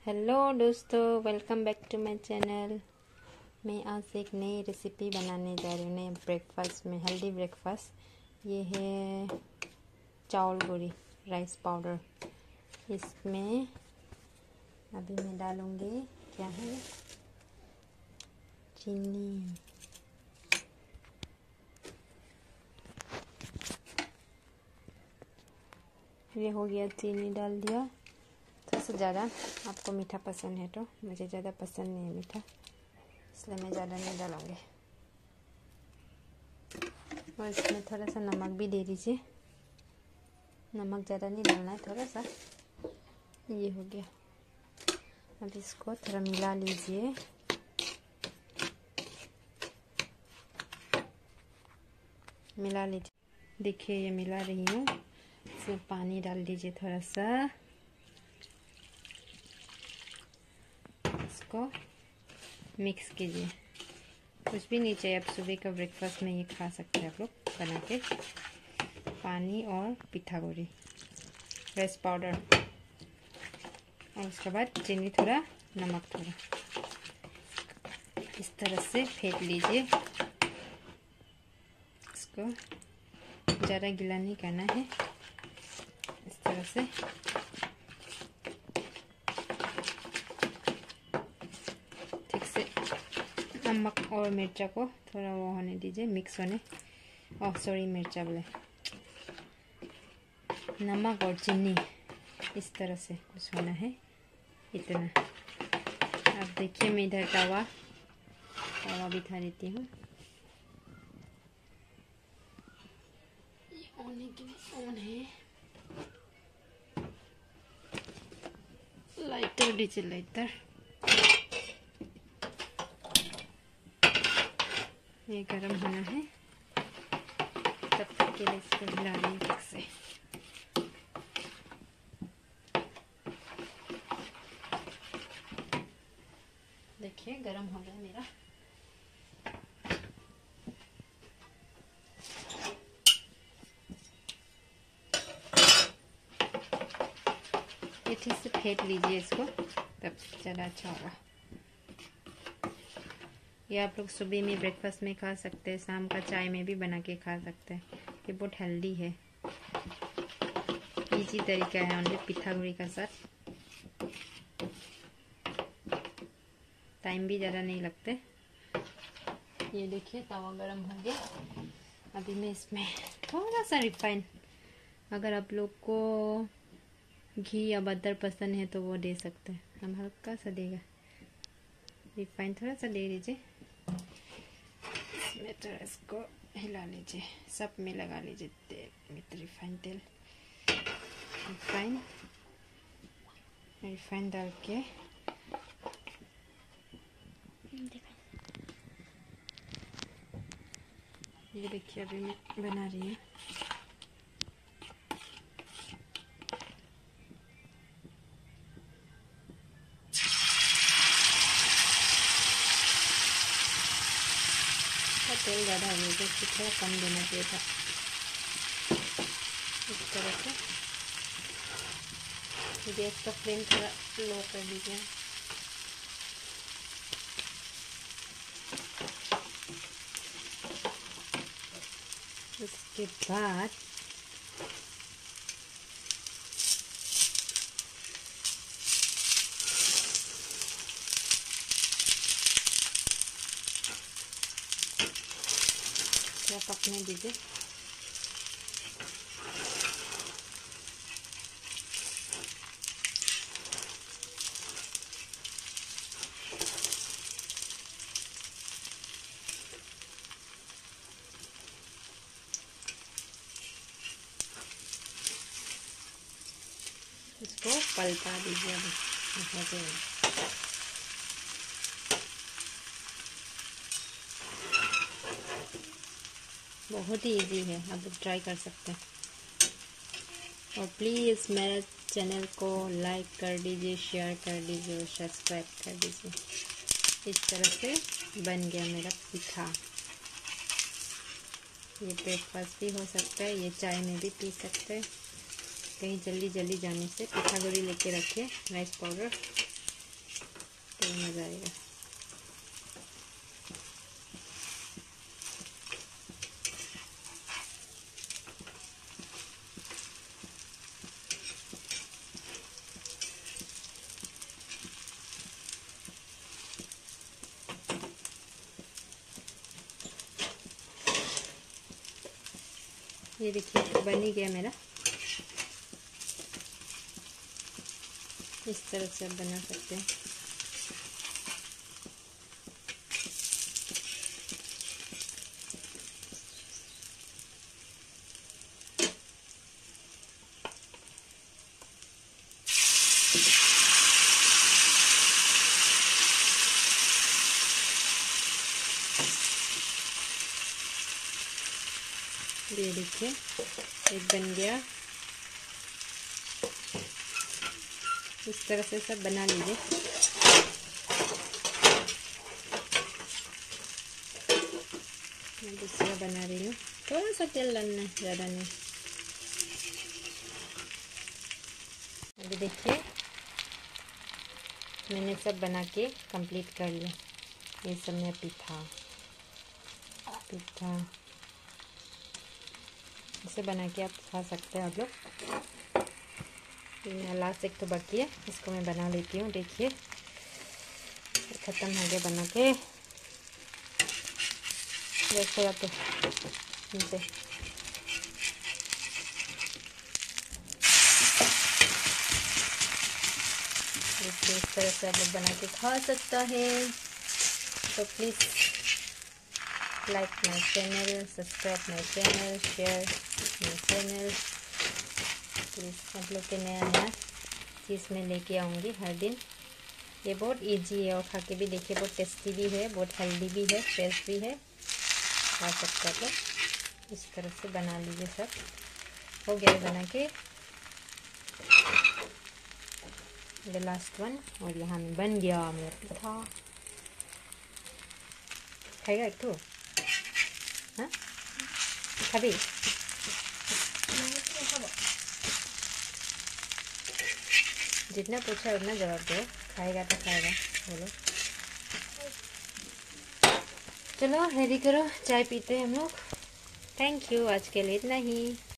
Hello दोस्तों, welcome back to my channel. मैं आज एक नई रेसिपी बनाने जा रही हूँ, नए ब्रेकफास्ट में, हेल्दी ब्रेकफास्ट। ये है चावल गुड़ी, राइस पाउडर। इसमें अभी मैं डालूँगी, क्या है, चीनी। ये हो गया, चीनी डाल दिया। थोड़ा सा ज़्यादा, आपको मीठा पसंद है तो, मुझे ज़्यादा पसंद नहीं है मीठा, इसलिए मैं ज़्यादा नहीं डालूँगी। और इसमें थोड़ा सा नमक भी दे दीजिए। नमक ज़्यादा नहीं डालना है, थोड़ा सा। ये हो गया। अब इसको थोड़ा मिला लीजिए। मिला लीजिए, देखिए ये मिला रही हूँ। इसमें पानी डाल दीजिए थोड़ा सा। इसको मिक्स कीजिए। कुछ भी नहीं चाहिए, आप सुबह का ब्रेकफास्ट में ये खा सकते हैं आप लोग बना के। पानी और पिठा गुड़ी, राइस पाउडर, और उसके बाद चीनी थोड़ा, नमक थोड़ा। इस तरह से फेंट लीजिए। इसको ज़्यादा गीला नहीं करना है, इस तरह से। ठीक से नमक और मिर्चा को थोड़ा वो होने दीजिए, मिक्स होने। मिर्चा बोले, नमक और चीनी इस तरह से कुछ होना है, इतना। अब देखिए, मैं इधर तवा बिठा देती हूँ। ऑन है। लाइटर दीजिए, लाइटर। ये गरम होना है, तब तक के लिए इसको हिला रही हूँ ठीक से। देखिए गरम हो गया मेरा। ये ठीक से फेंट लीजिए इसको, तब ज़्यादा अच्छा होगा। ये आप लोग सुबह में ब्रेकफास्ट में खा सकते हैं, शाम का चाय में भी बना के खा सकते हैं। ये बहुत हेल्दी है, इजी तरीका है, ओनली पिठा गुड़ी का साथ। टाइम भी ज़्यादा नहीं लगते। ये देखिए तवा गरम हो गया। अभी मैं इसमें थोड़ा सा रिफाइन, अगर आप लोग को घी या बटर पसंद है तो वो दे सकते हैं, हम हल्का सा देगा। रिफाइन थोड़ा सा दे दीजिए। इसमें थोड़ा इसको हिला लीजिए, सब में लगा लीजिए तेल, रिफाइन तेल। रिफाइन डाल के ये देखिए, अभी मैं बना रही हूँ। तेल ज़्यादा हो गया, इसको थोड़ा कम देना चाहिए था। इस तरह से गैस का फ्लेम थोड़ा लो कर दीजिए। इसके बाद थोड़ा पकने दीजिए। इसको पलटा दीजिए। बहुत ही इजी है, आप लोग ट्राई कर सकते हैं। और प्लीज़ मेरे चैनल को लाइक कर दीजिए, शेयर कर दीजिए और सब्सक्राइब कर दीजिए। इस तरह से बन गया मेरा पिठा। ये ब्रेकफास्ट भी हो सकता है, ये चाय में भी पी सकते हैं। कहीं जल्दी जाने से पिठा गुड़ी लेके रखिए, राइस पाउडर। तो मज़ा आएगा। ये देखिए बन ही गया मेरा। इस तरह से आप बना सकते हैं। ये देखिए एक बन गया। इस तरह से सब बना लीजिए। मैं दूसरा बना रही हूँ। थोड़ा सा तेल डालना है, ज़्यादा नहीं। अभी देखिए मैंने सब बना के कंप्लीट कर लिया। ये सब मैं पिठा इसे बना के आप खा सकते हैं आप लोग। लास्ट एक तो बाकी है, इसको मैं बना लेती हूँ। देखिए ख़त्म हो गया बना के। देखो आप इनसे देखिए इस तरह से आप लोग बना के खा सकता है। तो please like my channel, subscribe my channel, share my channel. Please आप लोग के नया चीज़ में लेके आऊँगी हर दिन। ये बहुत इजी है और खा के भी देखिए बहुत टेस्टी भी है, बहुत हेल्दी भी है, फ्रेश भी है। खा सकते हैं तो इस तरह से बना लीजिए। सब हो गया बना के। The last one. और यहाँ में बन गया मेरा पिठा। खाएगा एक तो? हाँ खाबी? जितना पूछा उतना जवाब दो। खाएगा तो खाएगा, बोलो। चलो रेडी करो, चाय पीते हैं हम लोग। थैंक यू, आज के लिए इतना ही।